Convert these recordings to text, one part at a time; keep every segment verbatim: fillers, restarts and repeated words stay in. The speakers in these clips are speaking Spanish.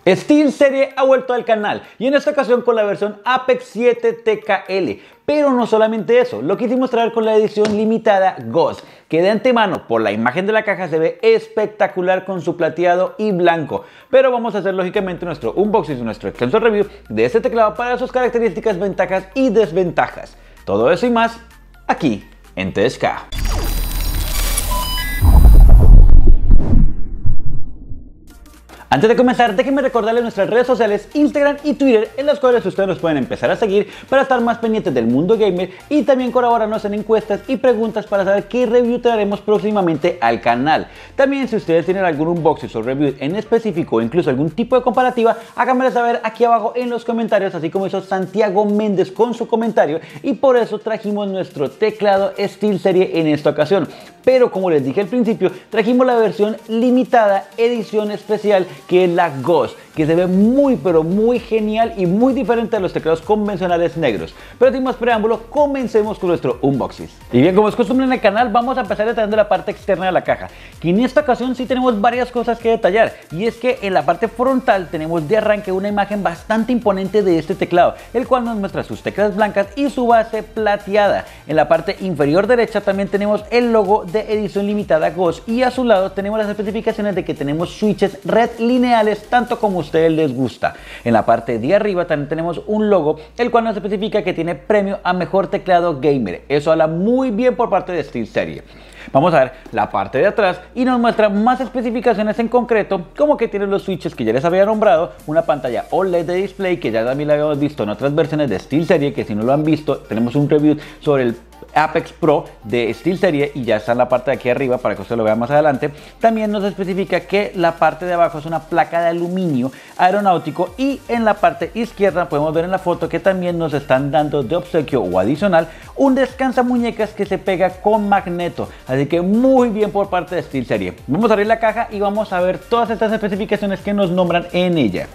SteelSeries ha vuelto al canal y en esta ocasión con la versión Apex siete T K L. Pero no solamente eso, lo quisimos traer con la edición limitada Ghost, que de antemano por la imagen de la caja se ve espectacular con su plateado y blanco. Pero vamos a hacer lógicamente nuestro unboxing y nuestro extenso review de este teclado para sus características, ventajas y desventajas. Todo eso y más aquí en T S K. Antes de comenzar, déjenme recordarles nuestras redes sociales, Instagram y Twitter, en las cuales ustedes nos pueden empezar a seguir para estar más pendientes del mundo gamer y también colaborarnos en encuestas y preguntas para saber qué review traeremos próximamente al canal. También si ustedes tienen algún unboxing o review en específico o incluso algún tipo de comparativa, háganmelo saber aquí abajo en los comentarios, así como hizo Santiago Méndez con su comentario, y por eso trajimos nuestro teclado SteelSeries en esta ocasión. Pero como les dije al principio, trajimos la versión limitada, edición especial, que es la Ghost, que se ve muy pero muy genial y muy diferente a los teclados convencionales negros. Pero sin más preámbulo, comencemos con nuestro unboxing. Y bien, como es costumbre en el canal, vamos a empezar detallando la parte externa de la caja, que en esta ocasión sí tenemos varias cosas que detallar. Y es que en la parte frontal tenemos de arranque una imagen bastante imponente de este teclado, el cual nos muestra sus teclas blancas y su base plateada. En la parte inferior derecha también tenemos el logo de edición limitada Ghost, y a su lado tenemos las especificaciones de que tenemos switches red lineales, tanto como a ustedes les gusta. En la parte de arriba también tenemos un logo, el cual nos especifica que tiene premio a mejor teclado gamer. Eso habla muy bien por parte de SteelSeries. Vamos a ver la parte de atrás y nos muestra más especificaciones en concreto, como que tiene los switches que ya les había nombrado, una pantalla O L E D de display que ya también la habíamos visto en otras versiones de SteelSeries, que si no lo han visto tenemos un review sobre el Apex Pro de SteelSeries y ya está en la parte de aquí arriba para que usted lo vea más adelante. También nos especifica que la parte de abajo es una placa de aluminio aeronáutico, y en la parte izquierda podemos ver en la foto que también nos están dando de obsequio o adicional un descansamuñecas que se pega con magneto. Así que muy bien por parte de SteelSeries. Vamos a abrir la caja y vamos a ver todas estas especificaciones que nos nombran en ella.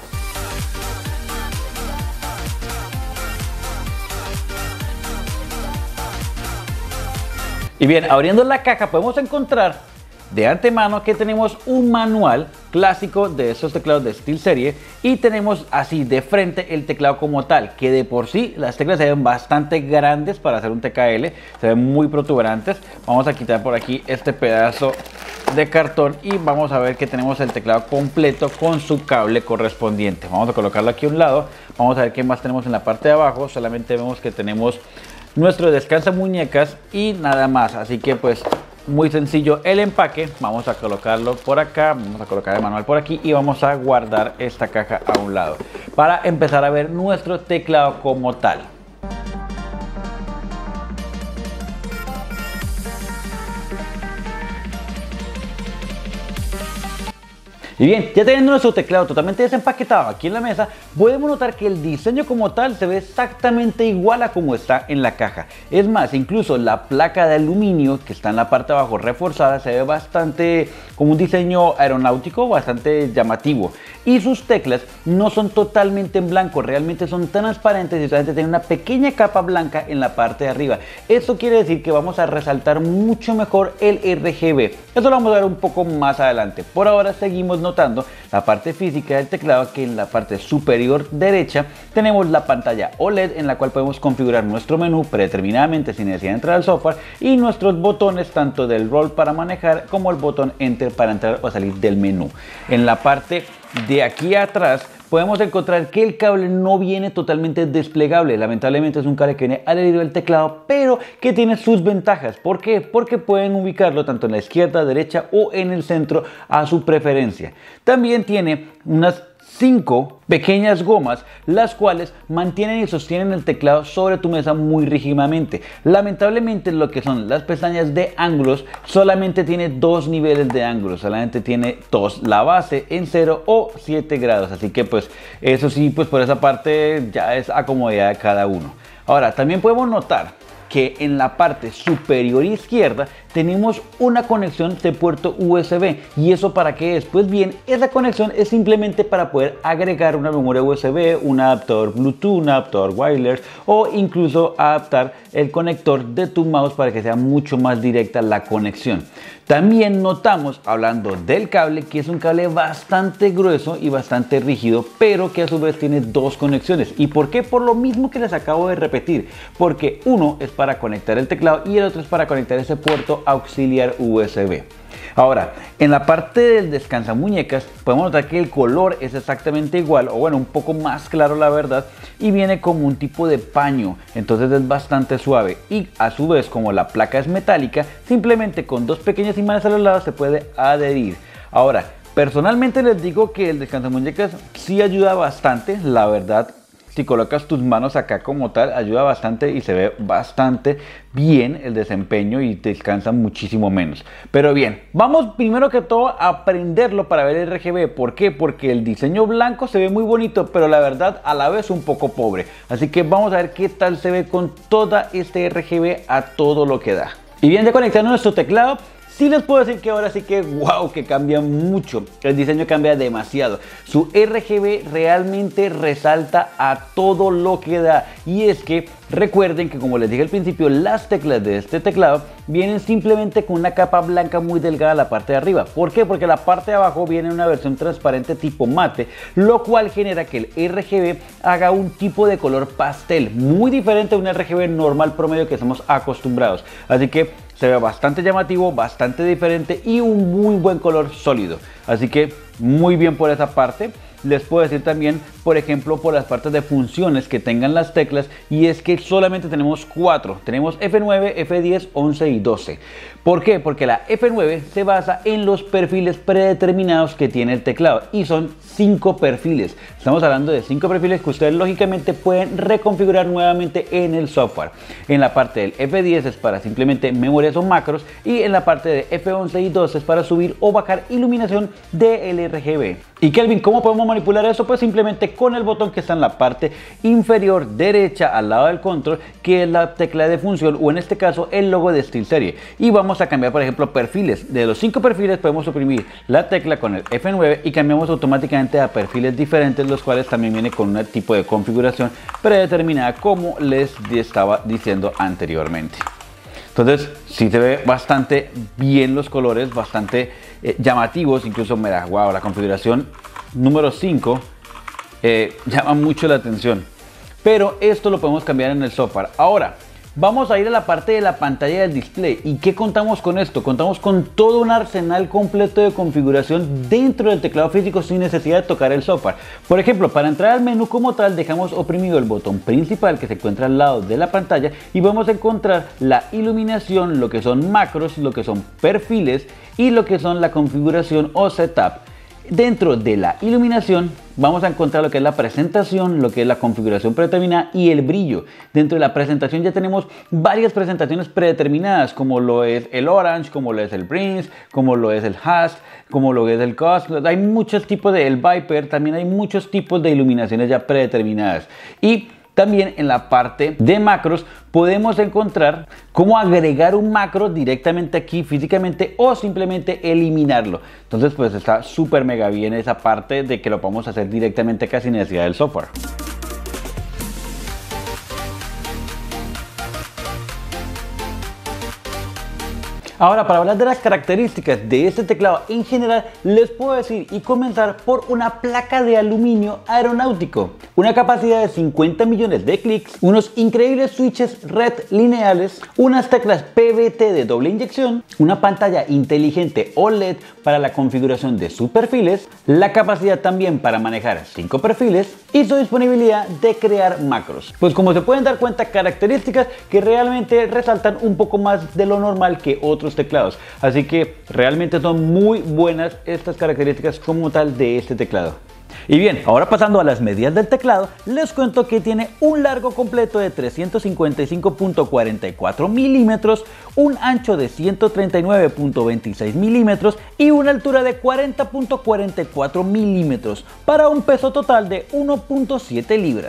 Y bien, abriendo la caja podemos encontrar de antemano que tenemos un manual clásico de esos teclados de SteelSeries, y tenemos así de frente el teclado como tal, que de por sí las teclas se ven bastante grandes para hacer un T K L, se ven muy protuberantes. Vamos a quitar por aquí este pedazo de cartón y vamos a ver que tenemos el teclado completo con su cable correspondiente. Vamos a colocarlo aquí a un lado. Vamos a ver qué más tenemos en la parte de abajo. Solamente vemos que tenemos nuestro descansa muñecas y nada más, así que pues muy sencillo el empaque. Vamos a colocarlo por acá, vamos a colocar el manual por aquí y vamos a guardar esta caja a un lado para empezar a ver nuestro teclado como tal. Y bien, ya teniendo nuestro teclado totalmente desempaquetado aquí en la mesa, podemos notar que el diseño como tal se ve exactamente igual a como está en la caja. Es más, incluso la placa de aluminio que está en la parte de abajo reforzada se ve bastante como un diseño aeronáutico bastante llamativo. Y sus teclas no son totalmente en blanco, realmente son transparentes y solamente tienen una pequeña capa blanca en la parte de arriba. Esto quiere decir que vamos a resaltar mucho mejor el R G B. Eso lo vamos a ver un poco más adelante. Por ahora seguimos notando la parte física del teclado, que en la parte superior derecha tenemos la pantalla O L E D en la cual podemos configurar nuestro menú predeterminadamente sin necesidad de entrar al software, y nuestros botones tanto del roll para manejar como el botón enter para entrar o salir del menú. En la parte de aquí atrás podemos encontrar que el cable no viene totalmente desplegable. Lamentablemente es un cable que viene adherido al teclado, pero que tiene sus ventajas. ¿Por qué? Porque pueden ubicarlo tanto en la izquierda, derecha o en el centro a su preferencia. También tiene unas cinco pequeñas gomas, las cuales mantienen y sostienen el teclado sobre tu mesa muy rígidamente. Lamentablemente lo que son las pestañas de ángulos solamente tiene dos niveles de ángulos, solamente tiene dos, la base en cero o siete grados, así que pues eso sí, pues por esa parte ya es a comodidad de cada uno. Ahora también podemos notar que en la parte superior izquierda tenemos una conexión de puerto U S B. ¿Y eso para qué es? Pues bien, esa conexión es simplemente para poder agregar una memoria U S B, un adaptador Bluetooth, un adaptador wireless o incluso adaptar el conector de tu mouse para que sea mucho más directa la conexión. También notamos, hablando del cable, que es un cable bastante grueso y bastante rígido, pero que a su vez tiene dos conexiones. ¿Y por qué? Por lo mismo que les acabo de repetir, porque uno es para conectar el teclado y el otro es para conectar ese puerto auxiliar U S B. Ahora, en la parte del descansamuñecas podemos notar que el color es exactamente igual, o bueno, un poco más claro la verdad, y viene como un tipo de paño, entonces es bastante suave. Y a su vez, como la placa es metálica, simplemente con dos pequeños imanes a los lados se puede adherir. Ahora, personalmente les digo que el descansamuñecas sí ayuda bastante, la verdad. Si colocas tus manos acá como tal, ayuda bastante y se ve bastante bien el desempeño y te descansa muchísimo menos. Pero bien, vamos primero que todo a prenderlo para ver el R G B. ¿Por qué? Porque el diseño blanco se ve muy bonito, pero la verdad a la vez un poco pobre. Así que vamos a ver qué tal se ve con toda este R G B a todo lo que da. Y bien, ya conectando nuestro teclado, sí les puedo decir que ahora sí que wow, que cambia mucho, el diseño cambia demasiado, su R G B realmente resalta a todo lo que da. Y es que recuerden que, como les dije al principio, las teclas de este teclado vienen simplemente con una capa blanca muy delgada a la parte de arriba. ¿Por qué? Porque la parte de abajo viene en una versión transparente tipo mate, lo cual genera que el R G B haga un tipo de color pastel muy diferente a un R G B normal promedio que estamos acostumbrados. Así que se ve bastante llamativo, bastante diferente y un muy buen color sólido. Así que muy bien por esa parte. Les puedo decir también, por ejemplo, por las partes de funciones que tengan las teclas, y es que solamente tenemos cuatro. Tenemos F nueve, F diez, once y doce. ¿Por qué? Porque la F nueve se basa en los perfiles predeterminados que tiene el teclado y son cinco perfiles. Estamos hablando de cinco perfiles que ustedes lógicamente pueden reconfigurar nuevamente en el software. En la parte del F diez es para simplemente memorias o macros, y en la parte de F once y doce es para subir o bajar iluminación del R G B. Y Kelvin, ¿cómo podemos manipular eso? Pues simplemente con el botón que está en la parte inferior derecha al lado del control, que es la tecla de función, o en este caso el logo de SteelSeries. Y vamos a cambiar, por ejemplo, perfiles. De los cinco perfiles podemos suprimir la tecla con el F nueve y cambiamos automáticamente a perfiles diferentes, los cuales también viene con un tipo de configuración predeterminada, como les estaba diciendo anteriormente. Entonces sí se ve bastante bien los colores, bastante eh, llamativos. Incluso mira, wow, la configuración número cinco eh, llama mucho la atención. Pero esto lo podemos cambiar en el software. Ahora vamos a ir a la parte de la pantalla del display. ¿Y qué contamos con esto? Contamos con todo un arsenal completo de configuración dentro del teclado físico sin necesidad de tocar el software. Por ejemplo, para entrar al menú como tal, dejamos oprimido el botón principal que se encuentra al lado de la pantalla y vamos a encontrar la iluminación, lo que son macros, lo que son perfiles y lo que son la configuración o setup. Dentro de la iluminación vamos a encontrar lo que es la presentación, lo que es la configuración predeterminada y el brillo. Dentro de la presentación ya tenemos varias presentaciones predeterminadas, como lo es el Orange, como lo es el Prince, como lo es el Hash, como lo es el Cost. Hay muchos tipos de el Viper, también hay muchos tipos de iluminaciones ya predeterminadas. Y también en la parte de macros podemos encontrar cómo agregar un macro directamente aquí físicamente o simplemente eliminarlo. Entonces pues está súper mega bien esa parte de que lo podemos hacer directamente acá sin necesidad del software. Ahora, para hablar de las características de este teclado en general, les puedo decir y comenzar por una placa de aluminio aeronáutico, una capacidad de cincuenta millones de clics, unos increíbles switches R E D lineales, unas teclas P V T de doble inyección, una pantalla inteligente O L E D para la configuración de sus perfiles, la capacidad también para manejar cinco perfiles y su disponibilidad de crear macros. Pues como se pueden dar cuenta, características que realmente resaltan un poco más de lo normal que otros teclados, así que realmente son muy buenas estas características como tal de este teclado. Y bien, ahora pasando a las medidas del teclado, les cuento que tiene un largo completo de trescientos cincuenta y cinco punto cuarenta y cuatro milímetros, un ancho de ciento treinta y nueve punto veintiséis milímetros y una altura de cuarenta punto cuarenta y cuatro milímetros, para un peso total de uno punto siete libras.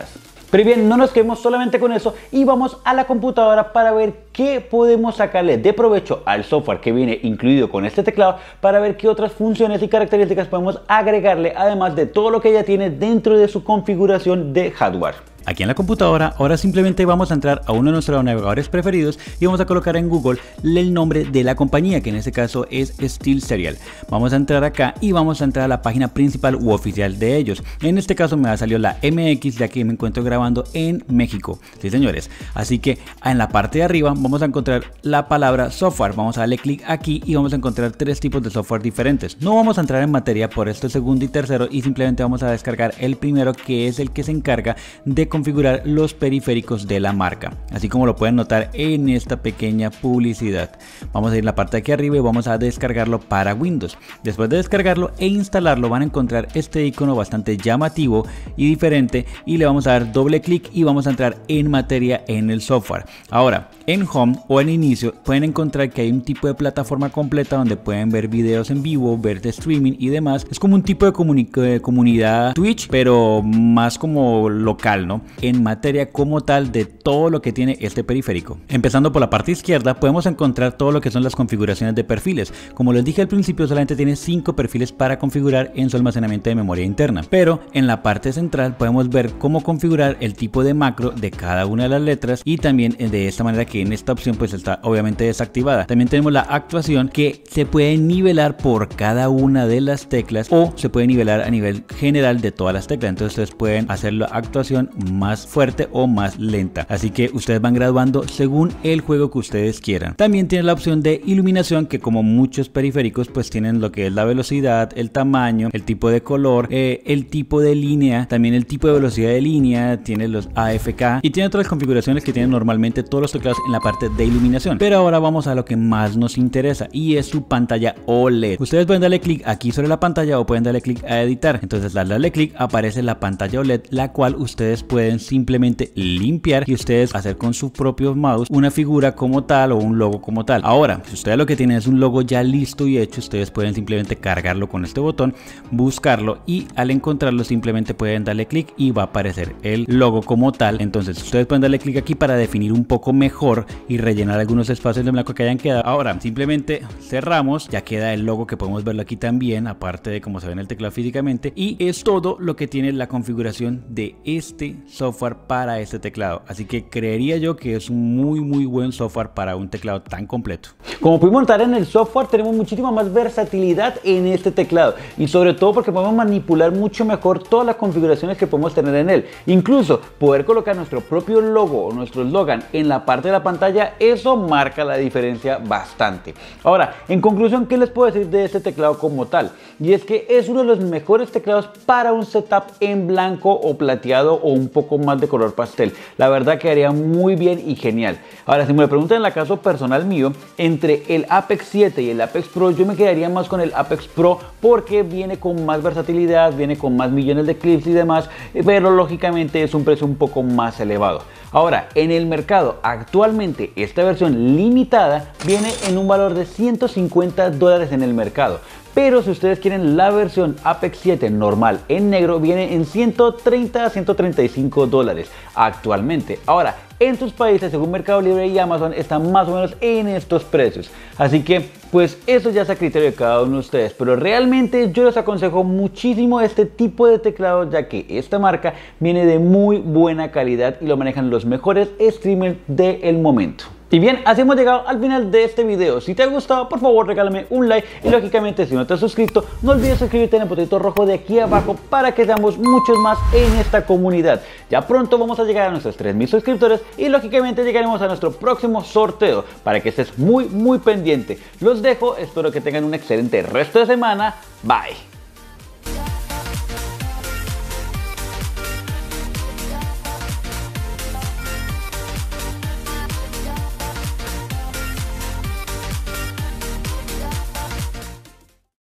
Pero bien, no nos quedemos solamente con eso y vamos a la computadora para ver qué podemos sacarle de provecho al software que viene incluido con este teclado, para ver qué otras funciones y características podemos agregarle, además de todo lo que ya tiene dentro de su configuración de hardware. Aquí en la computadora, ahora simplemente vamos a entrar a uno de nuestros navegadores preferidos y vamos a colocar en Google el nombre de la compañía, que en este caso es SteelSerial. Vamos a entrar acá y vamos a entrar a la página principal u oficial de ellos. En este caso me ha salido la M X, ya que me encuentro grabando en México. Sí, señores. Así que en la parte de arriba vamos a encontrar la palabra software. Vamos a darle clic aquí y vamos a encontrar tres tipos de software diferentes. No vamos a entrar en materia por este segundo y tercero y simplemente vamos a descargar el primero, que es el que se encarga de configurar los periféricos de la marca, así como lo pueden notar en esta pequeña publicidad. Vamos a ir a la parte de aquí arriba y vamos a descargarlo para Windows. Después de descargarlo e instalarlo, van a encontrar este icono bastante llamativo y diferente, y le vamos a dar doble clic y vamos a entrar en materia en el software. Ahora, en Home o en Inicio pueden encontrar que hay un tipo de plataforma completa donde pueden ver videos en vivo, ver de streaming y demás. Es como un tipo de, de comunidad Twitch, pero más como local, ¿no? En materia como tal de todo lo que tiene este periférico. Empezando por la parte izquierda, podemos encontrar todo lo que son las configuraciones de perfiles. Como les dije al principio, solamente tiene cinco perfiles para configurar en su almacenamiento de memoria interna, pero en la parte central podemos ver cómo configurar el tipo de macro de cada una de las letras, y también de esta manera que en esta opción pues está obviamente desactivada. También tenemos la actuación, que se puede nivelar por cada una de las teclas o se puede nivelar a nivel general de todas las teclas. Entonces ustedes pueden hacer la actuación más fuerte o más lenta, así que ustedes van graduando según el juego que ustedes quieran. También tiene la opción de iluminación, que como muchos periféricos pues tienen lo que es la velocidad, el tamaño, el tipo de color, eh, el tipo de línea, también el tipo de velocidad de línea, tiene los A F K y tiene otras configuraciones que tienen normalmente todos los teclados en la parte de iluminación. Pero ahora vamos a lo que más nos interesa, y es su pantalla O L E D. Ustedes pueden darle clic aquí sobre la pantalla o pueden darle clic a editar. Entonces al darle clic aparece la pantalla O L E D, la cual ustedes pueden simplemente limpiar y ustedes hacer con su propio mouse una figura como tal o un logo como tal. Ahora, si ustedes lo que tienen es un logo ya listo y hecho, ustedes pueden simplemente cargarlo con este botón, buscarlo, y al encontrarlo simplemente pueden darle clic y va a aparecer el logo como tal. Entonces ustedes pueden darle clic aquí para definir un poco mejor y rellenar algunos espacios de blanco que hayan quedado. Ahora simplemente cerramos, ya queda el logo, que podemos verlo aquí también, aparte de cómo se ve en el teclado físicamente, y es todo lo que tiene la configuración de este software para este teclado. Así que creería yo que es un muy muy buen software para un teclado tan completo. Como pudimos notar en el software, tenemos muchísima más versatilidad en este teclado, y sobre todo porque podemos manipular mucho mejor todas las configuraciones que podemos tener en él. Incluso poder colocar nuestro propio logo o nuestro eslogan en la parte de la pantalla, eso marca la diferencia bastante. Ahora, en conclusión, ¿qué les puedo decir de este teclado como tal? Y es que es uno de los mejores teclados para un setup en blanco o plateado o un poco más de color pastel. La verdad quedaría muy bien y genial. Ahora, si me preguntan en el caso personal mío, entre el Apex siete y el Apex Pro, yo me quedaría más con el Apex Pro, porque viene con más versatilidad, viene con más millones de clips y demás, pero lógicamente es un precio un poco más elevado. Ahora, en el mercado actualmente esta versión limitada viene en un valor de ciento cincuenta dólares en el mercado. Pero si ustedes quieren la versión Apex siete normal en negro, viene en ciento treinta a ciento treinta y cinco dólares actualmente. Ahora, en sus países, según Mercado Libre y Amazon, están más o menos en estos precios. Así que, pues eso ya es a criterio de cada uno de ustedes. Pero realmente yo les aconsejo muchísimo este tipo de teclado, ya que esta marca viene de muy buena calidad y lo manejan los mejores streamers del momento. Y bien, así hemos llegado al final de este video. Si te ha gustado, por favor regálame un like, y lógicamente si no te has suscrito, no olvides suscribirte en el botoncito rojo de aquí abajo para que seamos muchos más en esta comunidad. Ya pronto vamos a llegar a nuestros tres mil suscriptores y lógicamente llegaremos a nuestro próximo sorteo, para que estés muy muy pendiente. Los dejo, espero que tengan un excelente resto de semana. Bye.